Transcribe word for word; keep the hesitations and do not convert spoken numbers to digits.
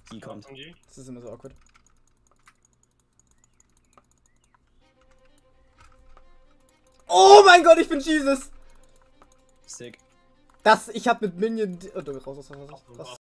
die kommt. Das ist immer so awkward. Oh mein Gott, ich bin Jesus! Sick. Das, ich hab mit Minion... Oh, raus, raus, raus, raus, raus.